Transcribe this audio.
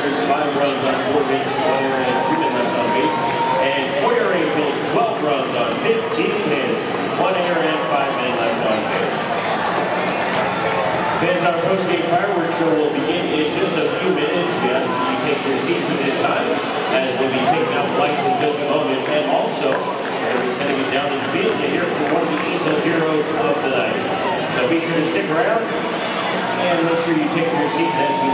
Tigers, 5 runs on 4 bases, 1 error, and 2 men left on base. And Warrior Angels, 12 runs on 15 hits, 1 error, and 5 men left on base. Fans, our post-game fireworks show will begin in just a few minutes. We ask that you take your seats at this time, as we'll be taking out the lights in just a moment. And also, we'll be sending it down to the field to hear from one of the Angel heroes of the night. So be sure to stick around and make sure you take your seats as we